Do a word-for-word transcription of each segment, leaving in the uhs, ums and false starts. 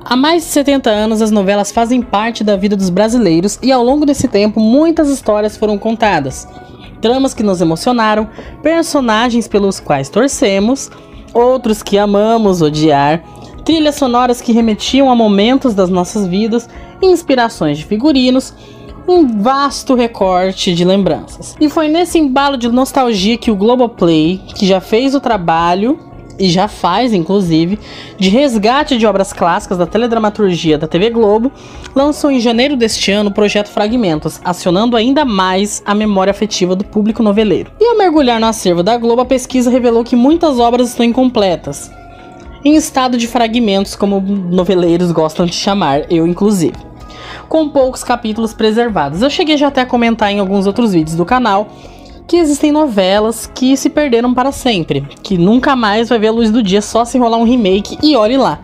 Há mais de setenta anos, as novelas fazem parte da vida dos brasileiros e ao longo desse tempo, muitas histórias foram contadas. Tramas que nos emocionaram, personagens pelos quais torcemos, outros que amamos odiar, trilhas sonoras que remetiam a momentos das nossas vidas, inspirações de figurinos, um vasto recorte de lembranças. E foi nesse embalo de nostalgia que o Globoplay, que já fez o trabalho, e já faz, inclusive, de resgate de obras clássicas da teledramaturgia da T V Globo, lançou em janeiro deste ano o projeto Fragmentos, acionando ainda mais a memória afetiva do público noveleiro. E ao mergulhar no acervo da Globo, a pesquisa revelou que muitas obras estão incompletas, em estado de fragmentos, como noveleiros gostam de chamar, eu inclusive, com poucos capítulos preservados. Eu cheguei já até a comentar em alguns outros vídeos do canal que existem novelas que se perderam para sempre, que nunca mais vai ver a luz do dia, só se rolar um remake e olhe lá.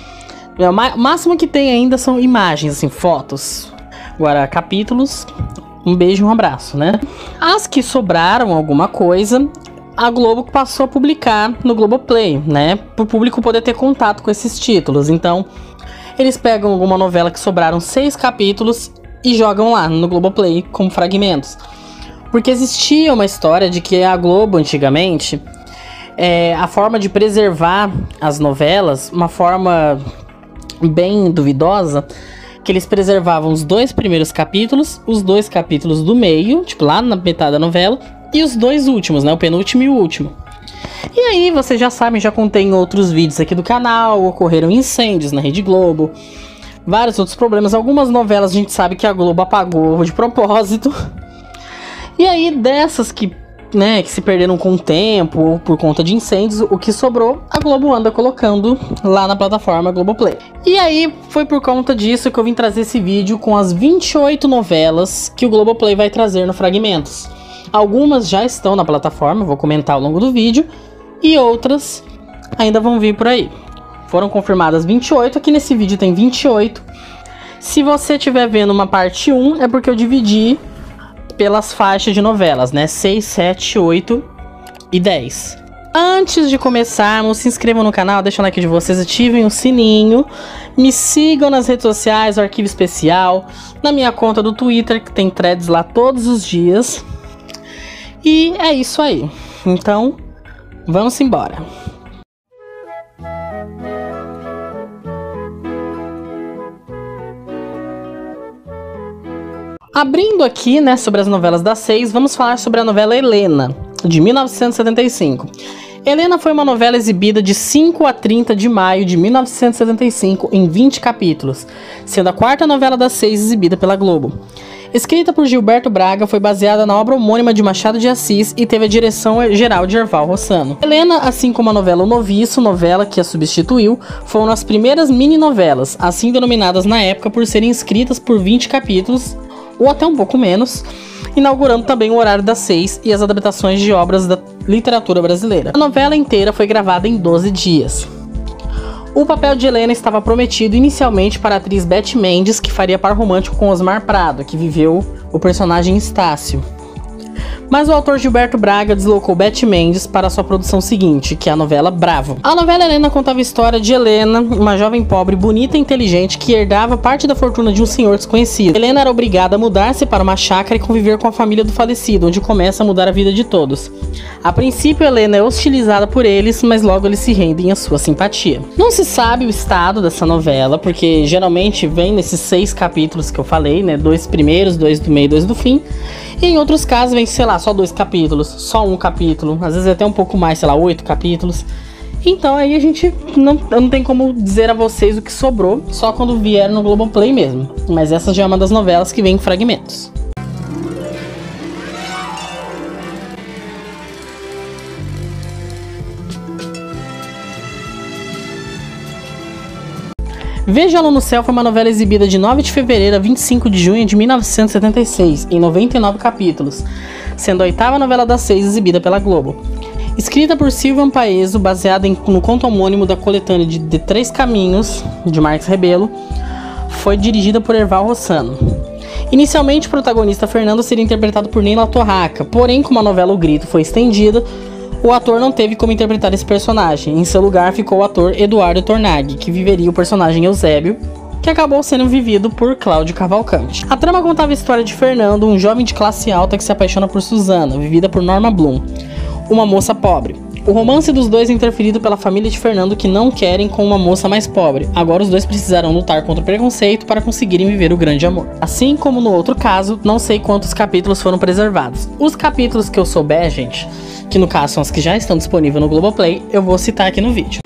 O máximo que tem ainda são imagens, assim, fotos. Agora, capítulos, um beijo e um abraço, né? As que sobraram alguma coisa, a Globo passou a publicar no Globoplay, né? Para o público poder ter contato com esses títulos. Então, eles pegam alguma novela que sobraram seis capítulos e jogam lá no Globoplay como fragmentos. Porque existia uma história de que a Globo, antigamente, é, a forma de preservar as novelas, uma forma bem duvidosa, que eles preservavam os dois primeiros capítulos, os dois capítulos do meio, tipo lá na metade da novela, e os dois últimos, né, o penúltimo e o último. E aí, vocês já sabem, já contei em outros vídeos aqui do canal, ocorreram incêndios na Rede Globo, vários outros problemas. Algumas novelas a gente sabe que a Globo apagou de propósito. E aí, dessas que, né, que se perderam com o tempo ou por conta de incêndios, o que sobrou, a Globo anda colocando lá na plataforma Globoplay. E aí, foi por conta disso que eu vim trazer esse vídeo com as vinte e oito novelas que o Globoplay vai trazer no Fragmentos. Algumas já estão na plataforma, vou comentar ao longo do vídeo, e outras ainda vão vir por aí. Foram confirmadas vinte e oito, aqui nesse vídeo tem vinte e oito. Se você estiver vendo uma parte um, é porque eu dividi pelas faixas de novelas, né? seis, sete, oito e dez. Antes de começarmos, se inscrevam no canal, deixem o like de vocês, ativem o sininho, me sigam nas redes sociais, o Arquivo Especial, na minha conta do Twitter, que tem threads lá todos os dias. E é isso aí. Então, vamos embora. Abrindo aqui, né, sobre as novelas das seis, vamos falar sobre a novela Helena, de mil novecentos e setenta e cinco. Helena foi uma novela exibida de cinco a trinta de maio de mil novecentos e setenta e cinco em vinte capítulos, sendo a quarta novela das seis exibida pela Globo. Escrita por Gilberto Braga, foi baseada na obra homônima de Machado de Assis e teve a direção geral de Erval Rossano. Helena, assim como a novela O Noviço, novela que a substituiu, foram as primeiras mini-novelas, assim denominadas na época por serem escritas por vinte capítulos, ou até um pouco menos, inaugurando também o horário das seis e as adaptações de obras da literatura brasileira. A novela inteira foi gravada em doze dias. O papel de Helena estava prometido inicialmente para a atriz Beth Mendes, que faria par romântico com Osmar Prado, que viveu o personagem Estácio. Mas o autor Gilberto Braga deslocou Beth Mendes para a sua produção seguinte, que é a novela Bravo. A novela Helena contava a história de Helena, uma jovem pobre, bonita e inteligente que herdava parte da fortuna de um senhor desconhecido. Helena era obrigada a mudar-se para uma chácara e conviver com a família do falecido, onde começa a mudar a vida de todos. A princípio, Helena é hostilizada por eles, mas logo eles se rendem à sua simpatia. Não se sabe o estado dessa novela, porque geralmente vem nesses seis capítulos que eu falei, né? Dois primeiros, dois do meio e dois do fim. E em outros casos vem, sei lá, só dois capítulos, só um capítulo, às vezes até um pouco mais, sei lá, oito capítulos. Então aí a gente não, não tem como dizer a vocês o que sobrou, só quando vier no Globoplay mesmo. Mas essa já é uma das novelas que vem em fragmentos. Veja-lo no Céu foi uma novela exibida de nove de fevereiro a vinte e cinco de junho de mil novecentos e setenta e seis, em noventa e nove capítulos, sendo a oitava novela das seis exibida pela Globo. Escrita por Silvio Paeso, baseada em, no conto homônimo da coletânea de, de Três Caminhos, de Marques Rebelo, foi dirigida por Erval Rossano. Inicialmente, o protagonista Fernando seria interpretado por Neila Torraca, porém, como a novela O Grito foi estendida, o ator não teve como interpretar esse personagem. Em seu lugar ficou o ator Eduardo Tornaghi, que viveria o personagem Eusébio, que acabou sendo vivido por Cláudio Cavalcante. A trama contava a história de Fernando, um jovem de classe alta que se apaixona por Susana, vivida por Norma Bloom, uma moça pobre. O romance dos dois é interferido pela família de Fernando, que não querem com uma moça mais pobre. Agora os dois precisarão lutar contra o preconceito para conseguirem viver o grande amor. Assim como no outro caso, não sei quantos capítulos foram preservados. Os capítulos que eu souber, gente, que no caso são os que já estão disponíveis no Globoplay, eu vou citar aqui no vídeo.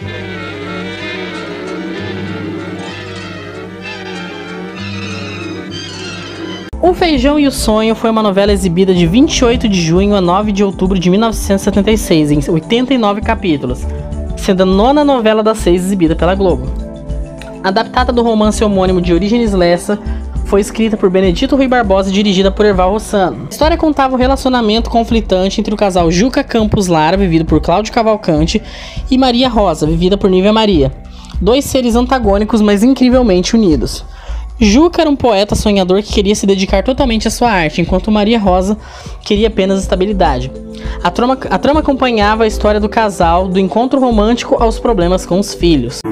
O Feijão e o Sonho foi uma novela exibida de vinte e oito de junho a nove de outubro de mil novecentos e setenta e seis, em oitenta e nove capítulos, sendo a nona novela das seis exibida pela Globo. Adaptada do romance homônimo de Orígenes Lessa, foi escrita por Benedito Rui Barbosa e dirigida por Erval Rossano. A história contava o relacionamento conflitante entre o casal Juca Campos Lara, vivido por Cláudio Cavalcante, e Maria Rosa, vivida por Nívia Maria. Dois seres antagônicos, mas incrivelmente unidos. Juca era um poeta sonhador que queria se dedicar totalmente à sua arte, enquanto Maria Rosa queria apenas estabilidade. A trama, a trama acompanhava a história do casal, do encontro romântico aos problemas com os filhos.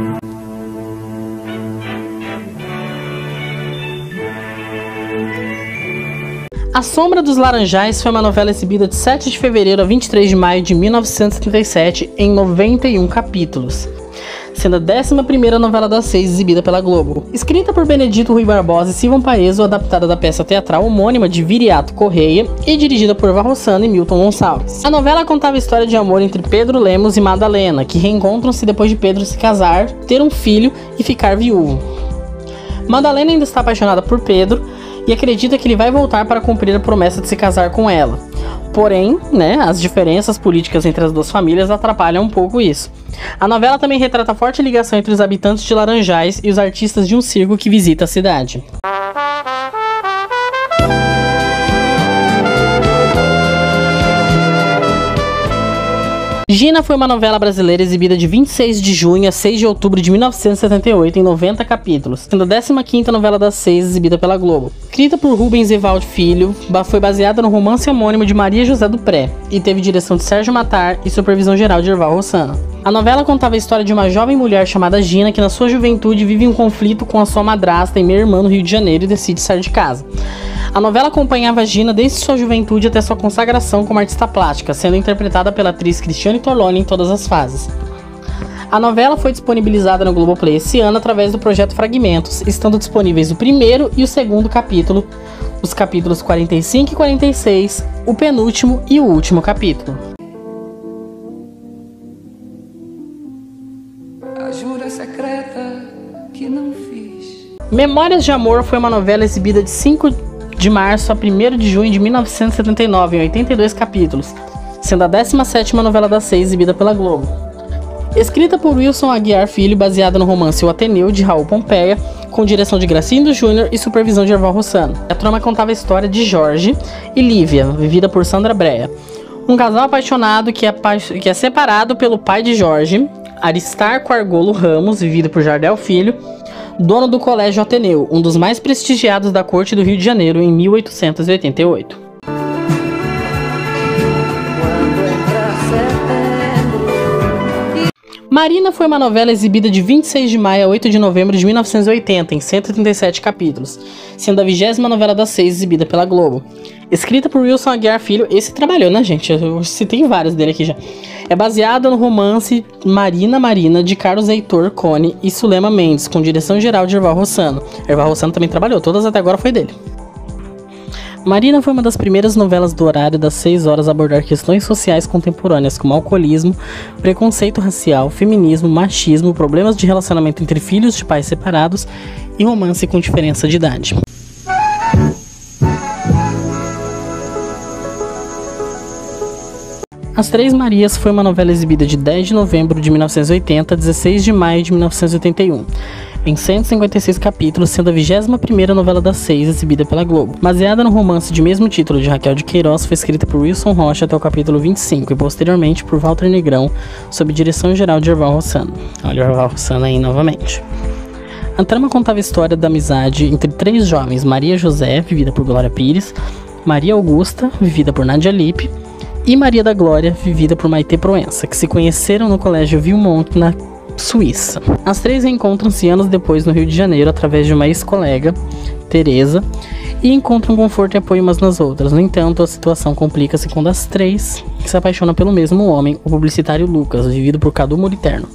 A Sombra dos Laranjais foi uma novela exibida de sete de fevereiro a vinte e três de maio de mil novecentos e setenta e sete em noventa e um capítulos, sendo a décima primeira novela das seis exibida pela Globo. Escrita por Benedito Rui Barbosa e Silvan Paeso, adaptada da peça teatral homônima de Viriato Correia e dirigida por Erval Rossano e Milton Gonçalves. A novela contava a história de amor entre Pedro Lemos e Madalena, que reencontram-se depois de Pedro se casar, ter um filho e ficar viúvo. Madalena ainda está apaixonada por Pedro e acredita que ele vai voltar para cumprir a promessa de se casar com ela. Porém, né, as diferenças políticas entre as duas famílias atrapalham um pouco isso. A novela também retrata a forte ligação entre os habitantes de Laranjais e os artistas de um circo que visita a cidade. Gina foi uma novela brasileira exibida de vinte e seis de junho a seis de outubro de mil novecentos e setenta e oito em noventa capítulos, sendo a décima quinta novela das seis exibida pela Globo. Escrita por Rubens Evaldo Filho, foi baseada no romance homônimo de Maria José do Pré e teve direção de Sérgio Matar e supervisão geral de Erval Rossano. A novela contava a história de uma jovem mulher chamada Gina que na sua juventude vive um conflito com a sua madrasta e meia-irmã no Rio de Janeiro e decide sair de casa. A novela acompanhava a Gina desde sua juventude até sua consagração como artista plástica, sendo interpretada pela atriz Cristiane Torloni em todas as fases. A novela foi disponibilizada no Globoplay esse ano através do projeto Fragmentos, estando disponíveis o primeiro e o segundo capítulo, os capítulos quarenta e cinco e quarenta e seis, o penúltimo e o último capítulo. A jura secreta que não fiz. Memórias de Amor foi uma novela exibida de cinco de março a primeiro de junho de mil novecentos e setenta e nove, em oitenta e dois capítulos, sendo a décima sétima novela das seis exibida pela Globo. Escrita por Wilson Aguiar Filho, baseada no romance O Ateneu, de Raul Pompeia, com direção de Gracindo Júnior e supervisão de Erval Rossano. A trama contava a história de Jorge e Lívia, vivida por Sandra Brea, um casal apaixonado que é, apa que é separado pelo pai de Jorge, Aristarco Argolo Ramos, vivido por Jardel Filho, dono do Colégio Ateneu, um dos mais prestigiados da corte do Rio de Janeiro em mil oitocentos e oitenta e oito. Marina foi uma novela exibida de vinte e seis de maio a oito de novembro de mil novecentos e oitenta, em cento e trinta e sete capítulos, sendo a vigésima novela das seis exibida pela Globo. Escrita por Wilson Aguiar Filho, esse trabalhou, né, gente? Eu citei vários dele aqui já. É baseada no romance Marina Marina, de Carlos Heitor Cone e Sulema Mendes, com direção geral de Erval Rossano. Erval Rossano também trabalhou, todas até agora foi dele. Marina foi uma das primeiras novelas do horário das seis horas a abordar questões sociais contemporâneas como alcoolismo, preconceito racial, feminismo, machismo, problemas de relacionamento entre filhos de pais separados e romance com diferença de idade. As Três Marias foi uma novela exibida de dez de novembro de mil novecentos e oitenta a dezesseis de maio de mil novecentos e oitenta e um, em cento e cinquenta e seis capítulos, sendo a vigésima primeira novela das seis exibida pela Globo. Baseada no romance de mesmo título de Raquel de Queiroz, foi escrita por Wilson Rocha até o capítulo vinte e cinco e posteriormente por Walter Negrão, sob direção geral de Erval Rossano. Olha o Erval Rossano aí novamente. A trama contava a história da amizade entre três jovens: Maria José, vivida por Glória Pires, Maria Augusta, vivida por Nádia Lippe, e Maria da Glória, vivida por Maite Proença, que se conheceram no Colégio Vilmont, na Suíça. As três reencontram-se anos depois no Rio de Janeiro, através de uma ex-colega, Teresa, e encontram conforto e apoio umas nas outras. No entanto, a situação complica-se quando as três se apaixonam pelo mesmo homem, o publicitário Lucas, vivido por Cadu Moliterno.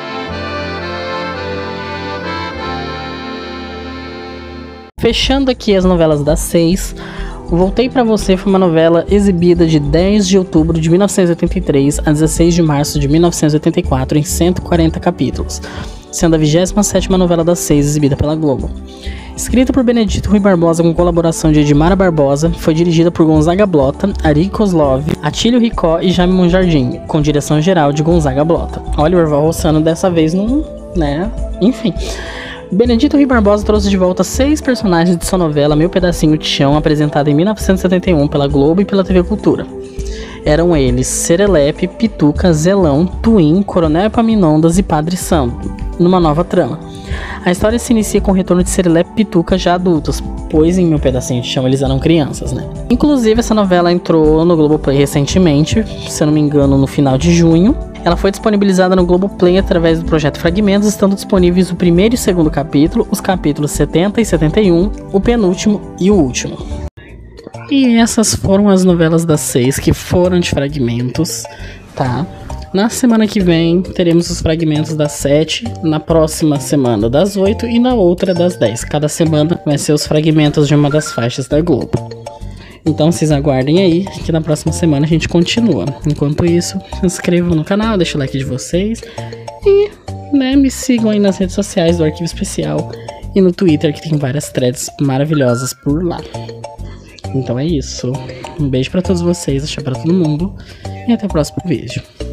Fechando aqui as novelas das seis, Voltei Pra Você foi uma novela exibida de dez de outubro de mil novecentos e oitenta e três a dezesseis de março de mil novecentos e oitenta e quatro em cento e quarenta capítulos, sendo a vigésima sétima novela das seis exibida pela Globo. Escrita por Benedito Rui Barbosa com colaboração de Edmara Barbosa, foi dirigida por Gonzaga Blota, Ari Kozlov, Atílio Ricó e Jaime Monjardim, com direção geral de Gonzaga Blota. Olha o Orval Rossano dessa vez não, né? Enfim. Benedito Rui Barbosa trouxe de volta seis personagens de sua novela Meu Pedacinho de Chão, apresentada em mil novecentos e setenta e um pela Globo e pela T V Cultura. Eram eles Serelepe, Pituca, Zelão, Tuim, Coronel Epaminondas e Padre Santo, numa nova trama. A história se inicia com o retorno de Serelepe e Pituca já adultos, pois em Meu Pedacinho de Chão eles eram crianças, né? Inclusive, essa novela entrou no Globoplay recentemente, se eu não me engano, no final de junho. Ela foi disponibilizada no Globoplay através do projeto Fragmentos, estando disponíveis o primeiro e segundo capítulo, os capítulos setenta e setenta e um, o penúltimo e o último. E essas foram as novelas das seis que foram de fragmentos, tá? Na semana que vem teremos os fragmentos das sete, na próxima semana das oito e na outra das dez. Cada semana vai ser os fragmentos de uma das faixas da Globo. Então vocês aguardem aí, que na próxima semana a gente continua. Enquanto isso, se inscrevam no canal, deixa o like de vocês e, né, me sigam aí nas redes sociais do Arquivo Especial e no Twitter, que tem várias threads maravilhosas por lá. Então é isso. Um beijo pra todos vocês, axé pra todo mundo e até o próximo vídeo.